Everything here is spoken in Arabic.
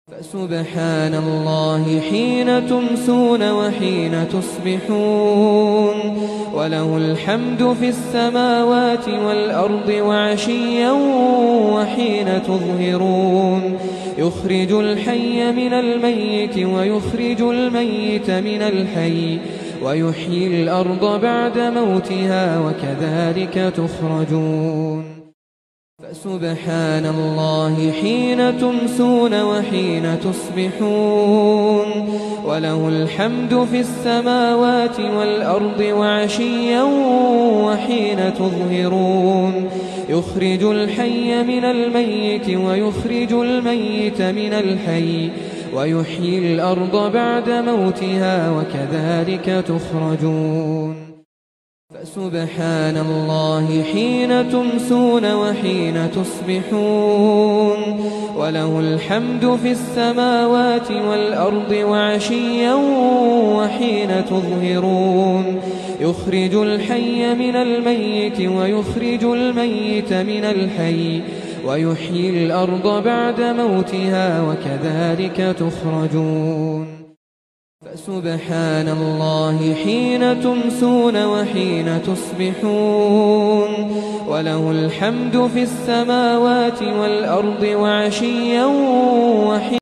فسبحان الله حين تمسون وحين تصبحون، وله الحمد في السماوات والأرض وعشيا وحين تظهرون، يخرج الحي من الميت ويخرج الميت من الحي، ويحيي الأرض بعد موتها، وكذلك تخرجون. فسبحان الله حين تمسون وحين تصبحون، وله الحمد في السماوات والأرض وعشيا وحين تظهرون، يخرج الحي من الميت ويخرج الميت من الحي، ويحيي الأرض بعد موتها، وكذلك تخرجون. فسبحان الله حين تمسون وحين تصبحون، وله الحمد في السماوات والأرض وعشيا وحين تظهرون، يخرج الحي من الميت ويخرج الميت من الحي، ويحيي الأرض بعد موتها، وكذلك تخرجون. فسبحان الله حين تمسون وحين تصبحون، وله الحمد في السماوات والأرض وعشيا وحين